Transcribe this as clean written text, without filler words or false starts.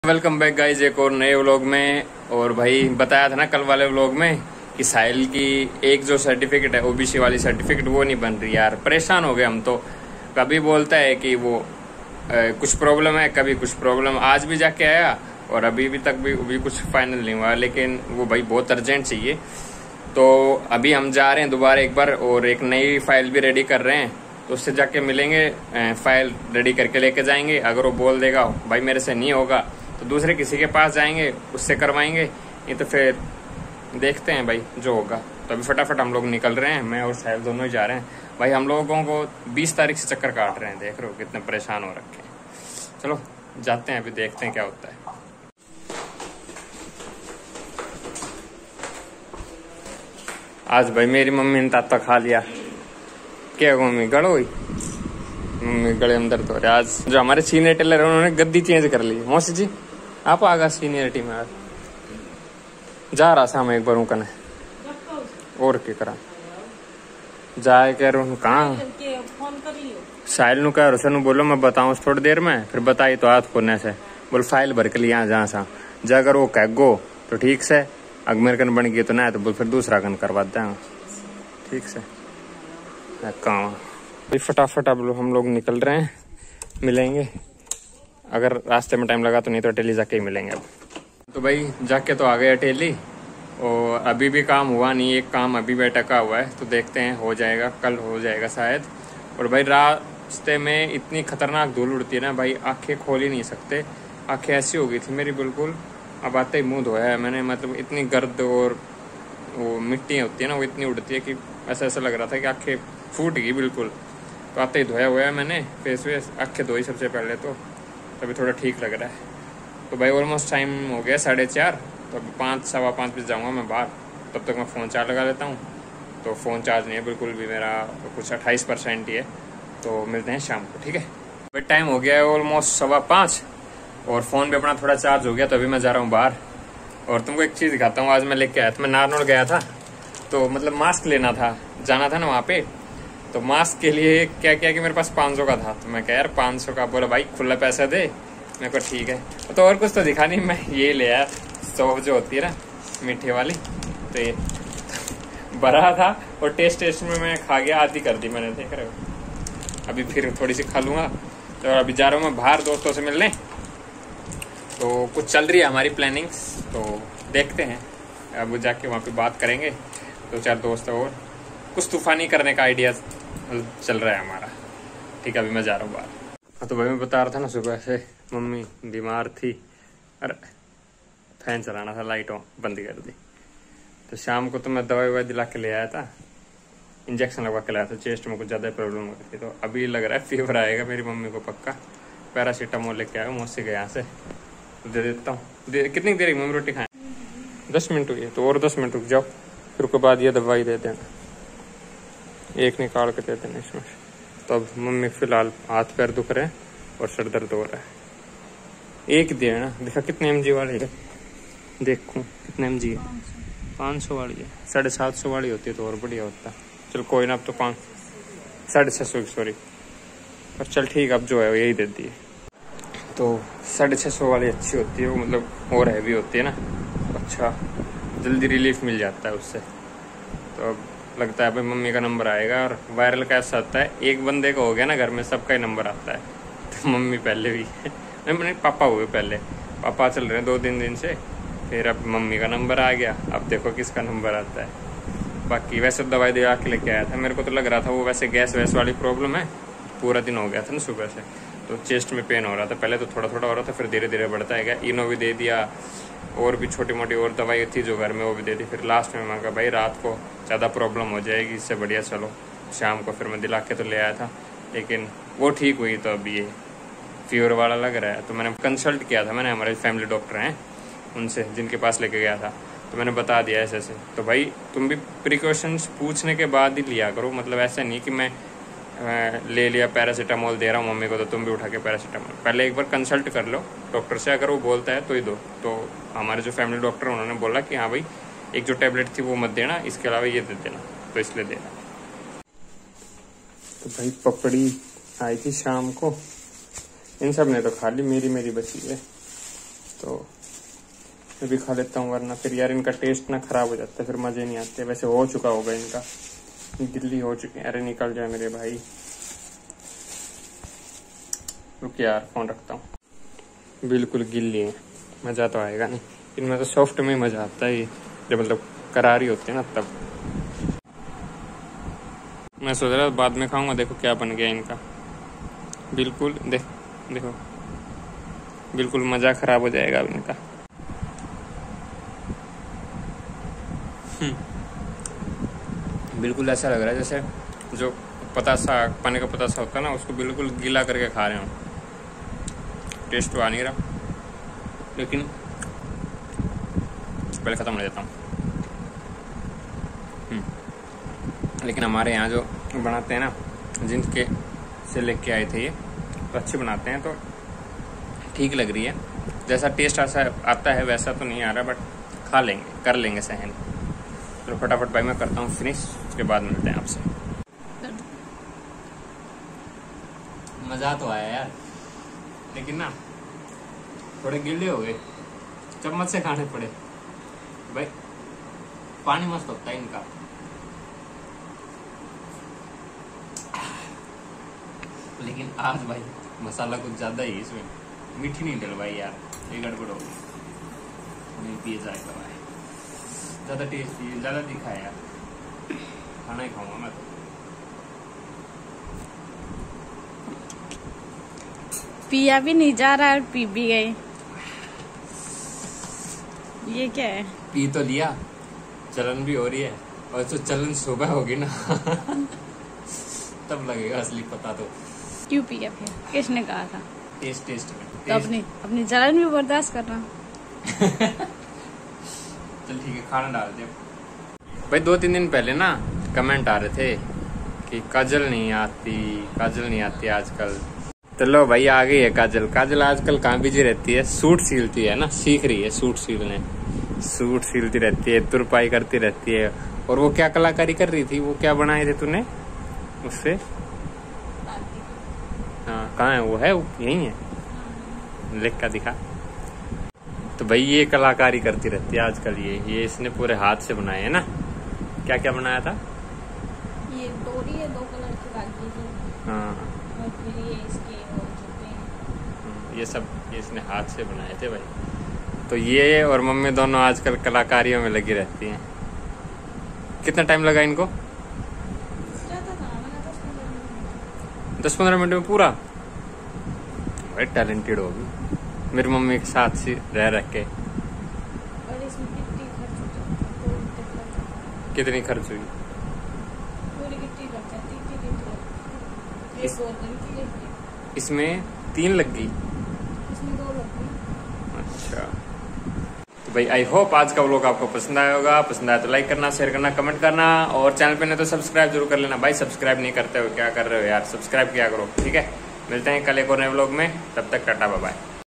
Welcome back guys एक और नए व्लॉग में। और भाई बताया था ना कल वाले व्लॉग में कि साहिल की एक जो सर्टिफिकेट है ओबीसी वाली सर्टिफिकेट वो नहीं बन रही यार। परेशान हो गए हम तो। कभी बोलता है कि वो कुछ प्रॉब्लम है, कभी कुछ प्रॉब्लम। आज भी जाके आया और अभी तक भी कुछ फाइनल नहीं हुआ, लेकिन वो भाई बहुत अर्जेंट चाहिए। तो अभी हम जा रहे हैं दोबारा एक बार और एक नई फाइल भी रेडी कर रहे हैं, तो उससे जाके मिलेंगे, फाइल रेडी करके लेके जाएंगे। अगर वो बोल देगा भाई मेरे से नहीं होगा तो दूसरे किसी के पास जाएंगे, उससे करवाएंगे। नहीं तो फिर देखते हैं भाई जो होगा। तो अभी फटाफट हम लोग निकल रहे हैं, मैं और साहिल दोनों ही जा रहे हैं। भाई हम लोगों को 20 तारीख से चक्कर काट रहे हैं, देख रहे हो कितने परेशान हो रखे हैं। चलो जाते हैं, अभी देखते हैं क्या होता है। आज भाई मेरी मम्मी ने ताता खा लिया। क्या मम्मी गड़ो हुई, मम्मी गले अंदर तो आज जो हमारे सीनियर टेलर है उन्होंने गद्दी चेंज कर ली। मौसी जी आप आ गए सीनियरिटी में। आज जा रहा था मैं एक बार कने और क्या करा जाए कह रहा हूँ कहाँ साहिल नु कह रहा बोलो मैं बताऊँ थोड़ी देर में, फिर बताई तो हाथ खोलने से बोल फाइल भर के लिए यहाँ जहाँ सा जा। अगर वो कह गो तो ठीक से, अगर मेरे कन बन गई तो ना तो बोल फिर दूसरा कन करवा दें ठीक से। कहाँ फटाफट अब हम लोग निकल रहे हैं, मिलेंगे। अगर रास्ते में टाइम लगा तो, नहीं तो अटेली जाके ही मिलेंगे। अब तो भाई जाके तो आ गए अटेली, और अभी भी काम हुआ नहीं, एक काम अभी भी अटका हुआ है। तो देखते हैं हो जाएगा, कल हो जाएगा शायद। और भाई रास्ते में इतनी खतरनाक धूल उड़ती है ना भाई, आंखें खोल ही नहीं सकते। आंखें ऐसी हो गई थी मेरी बिल्कुल, अब आते ही मुँह धोया है मैंने। मतलब इतनी गर्द और वो मिट्टी होती है ना, वो इतनी उड़ती है कि ऐसा लग रहा था कि आंखें फूट गई बिल्कुल। तो आते ही धोया हुआ है मैंने, फेस वेस आंखें धोई सबसे पहले तो, अभी थोड़ा ठीक लग रहा है। तो भाई ऑलमोस्ट टाइम हो गया 4:30, तो अभी 5 सवा 5 बजे जाऊँगा मैं बाहर। तब तक मैं फ़ोन चार्ज लगा लेता हूँ। तो फ़ोन चार्ज नहीं है बिल्कुल भी मेरा, कुछ 28% ही है। तो मिलते हैं शाम को, ठीक है। भाई टाइम हो गया है ऑलमोस्ट 4:15 और फ़ोन भी अपना थोड़ा चार्ज हो गया। तो अभी मैं जा रहा हूँ बाहर और तुमको एक चीज़ दिखाता हूँ। आज मैं लेके आया था, मैं नारनौल गया था तो मतलब मास्क लेना था, जाना था ना वहाँ पे। तो मास्क के लिए क्या किया कि मेरे पास 500 का था। तो मैं कह यार 500 का, बोला भाई खुला पैसा दे। मेरे को ठीक है। तो और कुछ तो दिखा नहीं, मैं ये ले आया सौंफ जो होती है ना मीठे वाली। तो ये भरा था और टेस्ट में मैं खा गया, आधी कर दी मैंने, देख रहे हो। अभी फिर थोड़ी सी खा लूँगा। तो अभी जा रहा हूँ मैं बाहर दोस्तों से मिलने। तो कुछ चल रही है हमारी प्लानिंग्स, तो देखते हैं। अब जाके वहाँ पे बात करेंगे, 2-4 दोस्त और कुछ तूफानी करने का आइडिया चल रहा है हमारा, ठीक है। अभी मैं जा रहा हूँ बाहर। तो भाई मैं बता रहा था ना, सुबह से मम्मी बीमार थी, अरे फैन चलाना था, लाइट बंद कर दी। तो शाम को तो मैं दवाई दिला के ले आया था, इंजेक्शन लगवा के लाया था। चेस्ट में कुछ ज़्यादा प्रॉब्लम हो रही थी, तो अभी लग रहा है फीवर आएगा मेरी मम्मी को पक्का। पैरासीटामोल लेके आया मौसी के यहाँ से, दे देता हूँ। कितनी देर मम्मी रोटी खाएं? 10 मिनट हुई है, तो और 10 मिनट रुक जाओ, फिर उसके बाद ये दवाई दे देना, एक निकाल के दे देना इसमें। तो अब मम्मी फिलहाल हाथ पैर दुख रहे हैं और सर दर्द हो रहा है। एक दे ना, देखा कितने mg वाली है, देखूं कितने mg है। 500 वाली है, 750 वाली होती है तो और बढ़िया होता। चल कोई ना, अब तो 650 सॉरी, पर चल ठीक, अब जो है यही दे दी है। तो 650 वाली अच्छी होती है वो, मतलब और हैवी होती है ना, अच्छा जल्दी रिलीफ मिल जाता है उससे। तो अब लगता है भाई मम्मी का नंबर आएगा। और वायरल कैसा आता है, एक बंदे का हो गया ना घर में, सबका ही नंबर आता है। तो मम्मी पहले भी मैंने पापा हुए पहले, पापा चल रहे हैं 2-3 दिन से, फिर अब मम्मी का नंबर आ गया। अब देखो किसका नंबर आता है। बाकी वैसे दवाई दिला के लेके आया था, मेरे को तो लग रहा था वो वैसे गैस वैस वाली प्रॉब्लम है। पूरा दिन हो गया था ना सुबह से, तो चेस्ट में पेन हो रहा था। पहले तो थोड़ा थोड़ा हो रहा था, फिर धीरे धीरे बढ़ता है। इनो भी दे दिया, और भी छोटी मोटी और दवाई थी जो घर में वो भी दे दी। फिर लास्ट में मैं कहा भाई रात को ज़्यादा प्रॉब्लम हो जाएगी, इससे बढ़िया चलो शाम को। फिर मैं दिला के तो ले आया था, लेकिन वो ठीक हुई। तो अभी ये फीवर वाला लग रहा है। तो मैंने कंसल्ट किया था, मैंने हमारे फैमिली डॉक्टर हैं उनसे, जिनके पास लेके गया था। तो मैंने बता दिया ऐसे ऐसे। तो भाई तुम भी प्रिकॉशंस पूछने के बाद ही लिया करो, मतलब ऐसा नहीं कि मैं ले लिया पैरासीटामोल दे रहा हूँ मम्मी को तो तुम भी उठा के पैरासीटामोल। पहले एक बार कंसल्ट कर लो डॉक्टर से, अगर वो बोलता है तो ही दो। तो हमारे जो फैमिली डॉक्टर हैं उन्होंने बोला कि हाँ भाई एक जो टैबलेट थी वो मत देना, इसके अलावा ये दे देना, तो इसलिए देना। तो भाई पपड़ी आई थी शाम को, इन सब ने तो खा ली, मेरी बची है। तो मैं भी खा लेता हूँ, वरना फिर यार इनका टेस्ट ना खराब हो जाता है, फिर मजे नहीं आते। वैसे हो चुका होगा इनका, गिल्ली हो चुकी है। अरे निकल जाए मेरे भाई, रुक यार फोन रखता हूँ। बिल्कुल गिल्ली है, मजा तो आएगा नहीं। इनमें तो सॉफ्ट में मजा आता है, जब मतलब करारी होती है ना तब। मैं सोच रहा बाद में खाऊंगा। देखो क्या बन गया इनका, बिल्कुल देखो बिल्कुल मजा खराब हो जाएगा अब इनका। बिल्कुल ऐसा लग रहा है जैसे जो पतासा, पानी का पतासा होता है ना, उसको बिल्कुल गीला करके खा रहे हो। टेस्ट तो आ नहीं रहा, लेकिन पहले ख़त्म हो जाता हूँ। लेकिन हमारे यहाँ जो बनाते हैं ना, जिनके से लेके आए थे ये, तो अच्छे बनाते हैं, तो ठीक लग रही है। जैसा टेस्ट ऐसा आता है वैसा तो नहीं आ रहा, बट खा लेंगे, कर लेंगे सहन। तो फटाफट भाई मैं करता हूँ फिनिश, उसके बाद मिलते हैं आपसे। मज़ा तो आया यार, लेकिन ना थोड़े गिल्ले हो गए, चम्मच से खाने पड़े भाई। पानी मस्त होता है इनका। लेकिन आज भाई मसाला कुछ ज्यादा ही, इसमें मीठी नहीं डलवाई यार, ये गड़बड़ हो गई। नहीं पिए जाएगा भाई, ज्यादा टेस्टी, ज्यादा दिखा है यार। खाना ही खाऊंगा मैं तो। पिया भी नहीं जा रहा है, पी भी गए। ये क्या है? पी तो लिया, चलन भी हो रही है, और तो चलन सुबह होगी ना तब लगेगा असली पता। तो क्यों पिया फिर? किसने कहा था? टेस्ट में तो अपनी जलन भी बर्दाश्त करना। चल ठीक है, खाना डाल दे भाई। 2-3 दिन पहले ना कमेंट आ रहे थे कि काजल नहीं आती आजकल। तो लो भाई आ गई है काजल। काजल आजकल कहाँ बिजी रहती है? सूट सिलती है ना, सीख रही है सूट सिलने। सूट सिलती रहती है, तुरपाई करती रहती है। और वो क्या कलाकारी कर रही थी? वो क्या बनाए थे तूने उससे? हाँ कहाँ है वो? है वो यही है, लिख का दिखा। तो भाई ये कलाकारी करती रहती है आजकल। ये इसने पूरे हाथ से बनाए है ना। क्या क्या बनाया था? ये डोरी है 2 कलर की धागे की। हाँ, और फिर ये इसके वो जूते हैं। ये सब ये इसने हाथ से बनाए थे भाई। तो ये और मम्मी दोनों आजकल कलाकारियों में लगी रहती हैं। कितना टाइम लगा इनको? 10-15 मिनट में पूरा। भाई टैलेंटेड होगी मेरी मम्मी के साथ से रह के। और इसमें कितनी खर्च हो जाती? कितनी खर्च हुई? पूरी कितनी खर्च जाती? इसमें 3 लग गई, इसमें 2 लग गई। अच्छा। तो भाई आई होप आज का व्लॉग आपको पसंद आया होगा। पसंद आया तो लाइक करना, शेयर करना, कमेंट करना, और चैनल पे नहीं तो सब्सक्राइब जरूर कर लेना भाई। सब्सक्राइब नहीं करते हो, क्या कर रहे हो यार? सब्सक्राइब किया करो, ठीक है। मिलते हैं कल एक और नए व्लॉग में, तब तक टाटा बाय बाय।